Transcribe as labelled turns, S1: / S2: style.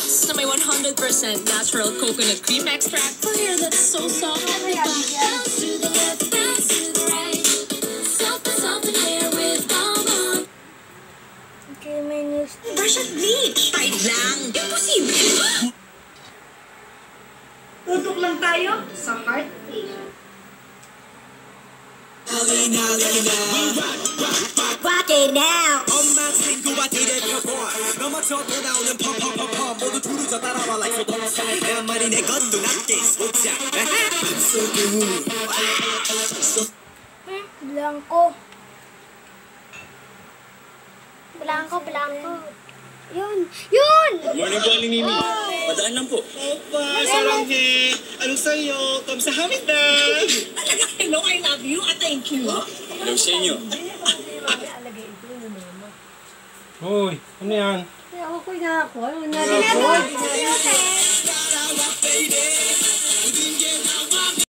S1: na may 100% natural coconut cream extract for hair that's so soft. Bounce to the left, bounce to the right. Soft and hair with Balm.
S2: Okay, may news.
S1: Brush at bleach. Try lang. Imposible.
S3: Tutok lang tayo sa heart facial.
S2: Rock it now!
S4: 엄마 친구와 드레펴본 넘어져도 나오는 펌펌펌펌 모두 두루져 따라와 like 소동사 내 말이 내 것도 낮게 쏟자 So good
S2: Blanco. Blanco. Yun!
S5: Morning po, Aling Mimi. Padaan lang po. Opa, saranghe. Anong sa'yo? Kamsahamnida.
S1: Talaga, hello, I love you, at thank you.
S5: Hello sa inyo.
S6: Hoy, ano yan?
S2: Ako na ako. Ano na rin ako?